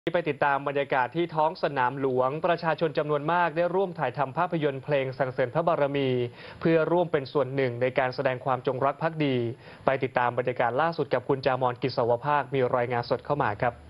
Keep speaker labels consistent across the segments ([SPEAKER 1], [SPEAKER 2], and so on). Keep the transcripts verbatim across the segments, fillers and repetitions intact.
[SPEAKER 1] ไปติดตามบรรยากาศที่ท้องสนามหลวงประชาชนจำนวนมากได้ร่วมถ่ายทำภาพยนตร์เพลงสรรเสริญพระบารมี เพื่อร่วมเป็นส่วนหนึ่งในการแสดงความจงรักภักดี ไปติดตามบรรยากาศล่าสุดกับคุณจามอน กิจสวภาคมีรายงานสดเข้ามาครับ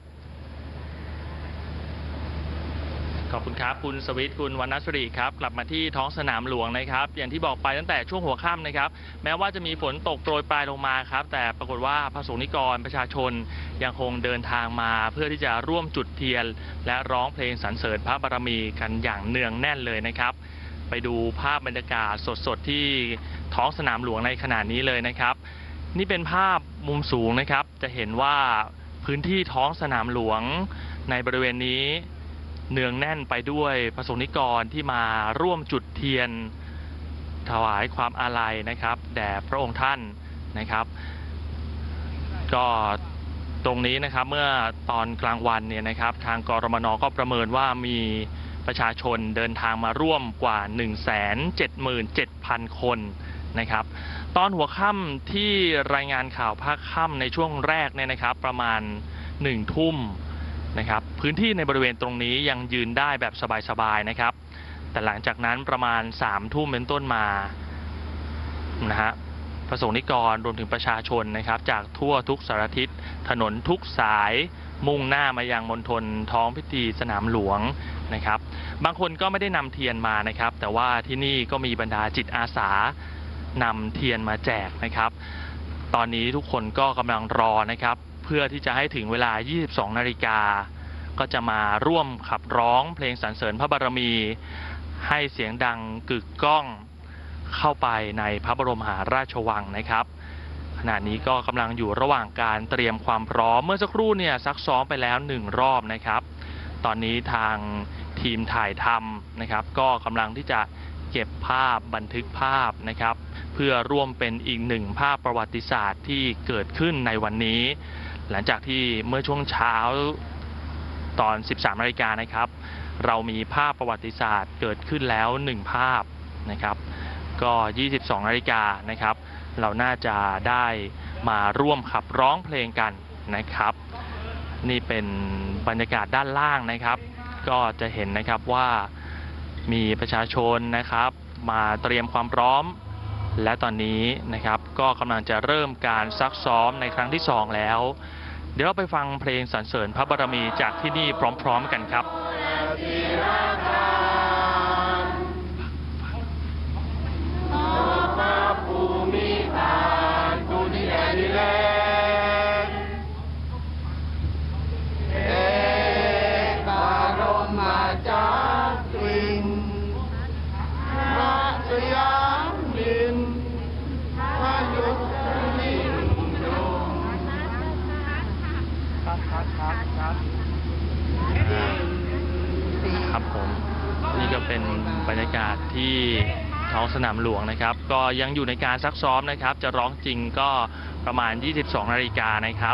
[SPEAKER 2] ขอบคุณครับคุณสวิทย์คุณวรรณศรีครับกลับมาที่ท้องสนามหลวงนะครับอย่างที่บอกไปตั้งแต่ช่วงหัวค่ำนะครับแม้ว่าจะมีฝนตกโปรยปลายลงมาครับแต่ปรากฏว่าพระสงฆ์นิกรประชาชนยังคงเดินทางมาเพื่อที่จะร่วมจุดเทียนและร้องเพลงสรรเสริญพระบารมีกันอย่างเนืองแน่นเลยนะครับไปดูภาพบรรยากาศสดๆที่ท้องสนามหลวงในขณะนี้เลยนะครับนี่เป็นภาพมุมสูงนะครับจะเห็นว่าพื้นที่ท้องสนามหลวงในบริเวณนี้เนืองแน่นไปด้วยพระสงฆ์นิกรที่มาร่วมจุดเทียนถวายความอาลัยนะครับแด่พระองค์ท่านนะครับก็ตรงนี้นะครับเมื่อตอนกลางวันเนี่ยนะครับทางกรมน.ก็ประเมินว่ามีประชาชนเดินทางมาร่วมกว่า หนึ่งแสนเจ็ดหมื่นเจ็ดพัน คนนะครับตอนหัวค่ำที่รายงานข่าวภาคค่ำในช่วงแรกเนี่ยนะครับประมาณหนึ่งทุ่มนะครับพื้นที่ในบริเวณตรงนี้ยังยืนได้แบบสบายๆนะครับแต่หลังจากนั้นประมาณสามทุ่มเป็นต้นมานะฮะพระสงฆ์นิกรรวมถึงประชาชนนะครับจากทั่วทุกสารทิศถนนทุกสายมุ่งหน้ามายังมณฑลท้องพิธีสนามหลวงนะครับบางคนก็ไม่ได้นำเทียนมานะครับแต่ว่าที่นี่ก็มีบรรดาจิตอาสานำเทียนมาแจกนะครับตอนนี้ทุกคนก็กำลังรอนะครับเพื่อที่จะให้ถึงเวลา ยี่สิบสองนาฬิกา ก็จะมาร่วมขับร้องเพลงสรรเสริญพระบารมีให้เสียงดังกึกก้องเข้าไปในพระบรมมหาราชวังนะครับขณะนี้ก็กำลังอยู่ระหว่างการเตรียมความพร้อมเมื่อสักครู่เนี่ยซักซ้อมไปแล้วหนึ่งรอบนะครับตอนนี้ทางทีมถ่ายทำนะครับก็กำลังที่จะเก็บภาพบันทึกภาพนะครับเพื่อร่วมเป็นอีกหนึ่งภาพประวัติศาสตร์ที่เกิดขึ้นในวันนี้หลังจากที่เมื่อช่วงเช้าตอน สิบสามนาฬิกานะครับเรามีภาพประวัติศาสตร์เกิดขึ้นแล้วหนึ่งภาพนะครับก็ ยี่สิบสองนาฬิกานะครับเราน่าจะได้มาร่วมขับร้องเพลงกันนะครับนี่เป็นบรรยากาศด้านล่างนะครับก็จะเห็นนะครับว่ามีประชาชนนะครับมาเตรียมความพร้อมและตอนนี้นะครับก็กำลังจะเริ่มการซักซ้อมในครั้งที่สองแล้วเดี๋ยวเราไปฟังเพลงสรรเสริญพระบารมีจากที่นี่พร้อมๆกันครับครับผมนี่ก็เป็นบรรยากาศที่ท้องสนามหลวงนะครับก็ยังอยู่ในการซักซ้อมนะครับจะร้องจริงก็ประมาณ ยี่สิบสองนาฬิกานะครับ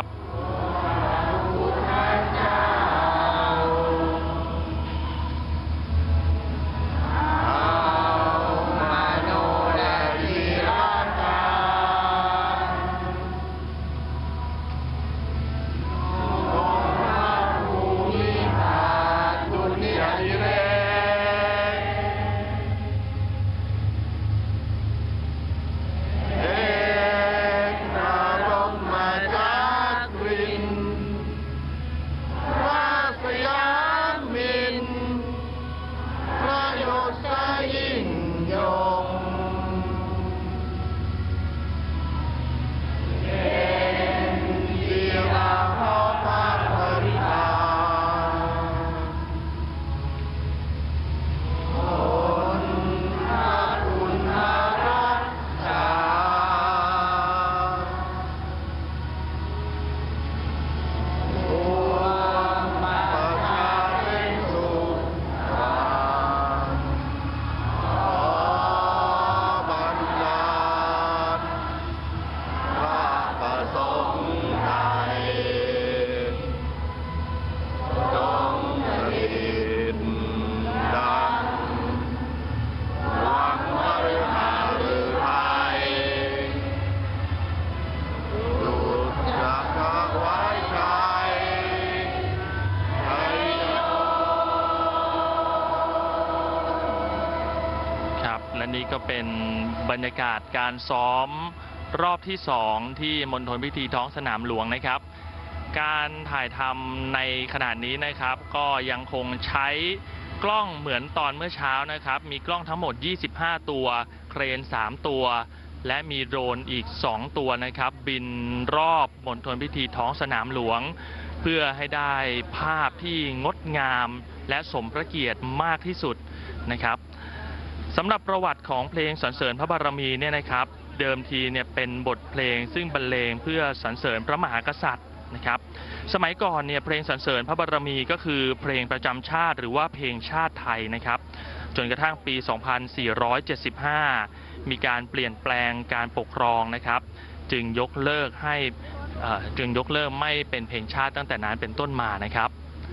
[SPEAKER 2] นี่ก็เป็นบรรยากาศการซ้อมรอบที่สองที่มณฑลพิธีท้องสนามหลวงนะครับ การถ่ายทำในขณะนี้นะครับก็ยังคงใช้กล้องเหมือนตอนเมื่อเช้านะครับ มีกล้องทั้งหมดยี่สิบห้าตัวเครนสามตัวและมีโดรนอีกสองตัวนะครับบินรอบมณฑลพิธีท้องสนามหลวงเพื่อให้ได้ภาพที่งดงามและสมพระเกียรติมากที่สุดนะครับสำหรับประวัติของเพลงสรรเสริญพระบารมีเนี่ยนะครับเดิมทีเนี่ยเป็นบทเพลงซึ่งบรรเลงเพื่อสรรเสริญพระมหากษัตริย์นะครับสมัยก่อนเนี่ยเพลงสรรเสริญพระบารมีก็คือเพลงประจำชาติหรือว่าเพลงชาติไทยนะครับจนกระทั่งปี สองพันสี่ร้อยเจ็ดสิบห้า มีการเปลี่ยนแปลงการปกครองนะครับจึงยกเลิกให้จึงยกเลิกไม่เป็นเพลงชาติตั้งแต่นั้นเป็นต้นมานะครับ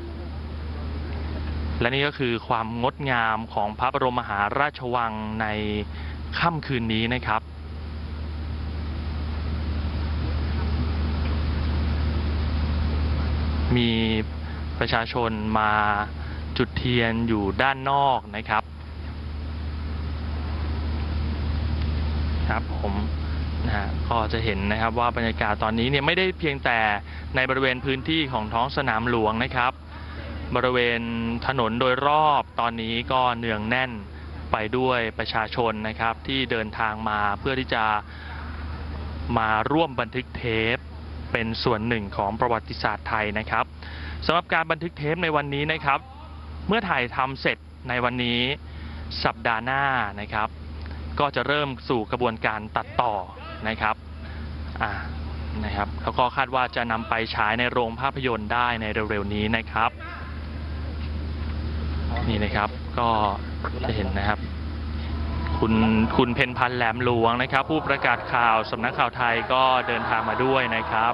[SPEAKER 2] และนี่ก็คือความงดงามของพระบรมมหาราชวังในค่ำคืนนี้นะครับมีประชาชนมาจุดเทียนอยู่ด้านนอกนะครับครับผมนะฮะก็จะเห็นนะครับว่าบรรยากาศตอนนี้เนี่ยไม่ได้เพียงแต่ในบริเวณพื้นที่ของท้องสนามหลวงนะครับบริเวณถนนโดยรอบตอนนี้ก็เนืองแน่นไปด้วยประชาชนนะครับที่เดินทางมาเพื่อที่จะมาร่วมบันทึกเทปเป็นส่วนหนึ่งของประวัติศาสตร์ไทยนะครับสำหรับการบันทึกเทปในวันนี้นะครับเมื่อถ่ายทำเสร็จในวันนี้สัปดาห์หน้านะครับก็จะเริ่มสู่กระบวนการตัดต่อนะครับอ่านะครับแล้วก็คาดว่าจะนำไปฉายในโรงภาพยนตร์ได้ในเร็วๆนี้นะครับนี่นะครับก็จะเห็นนะครับคุณคุณเพ็ญพันธ์แหลมหลวงนะครับผู้ประกาศข่าวสำนักข่าวไทยก็เดินทางมาด้วยนะครับ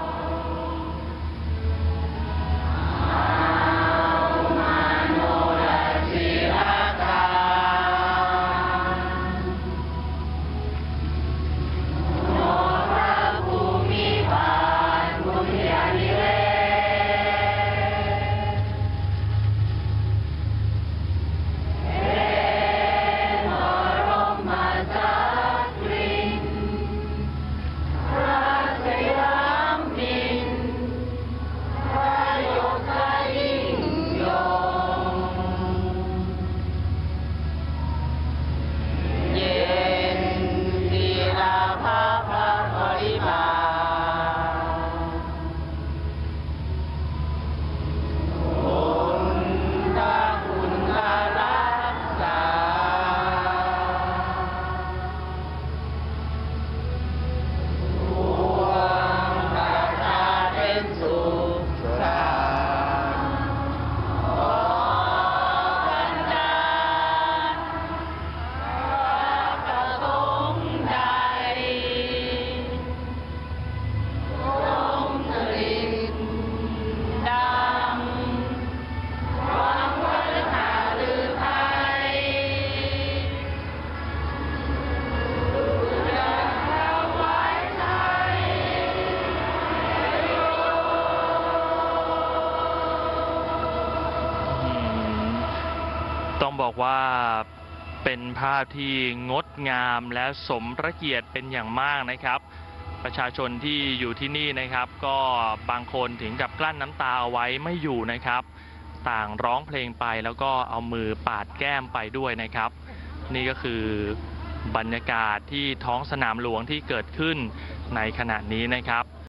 [SPEAKER 2] ต้องบอกว่าเป็นภาพที่งดงามและสมพระเกียรติเป็นอย่างมากนะครับประชาชนที่อยู่ที่นี่นะครับก็บางคนถึงกับกลั้นน้ำตาเอาไว้ไม่อยู่นะครับต่างร้องเพลงไปแล้วก็เอามือปาดแก้มไปด้วยนะครับนี่ก็คือบรรยากาศที่ท้องสนามหลวงที่เกิดขึ้นในขณะนี้นะครับ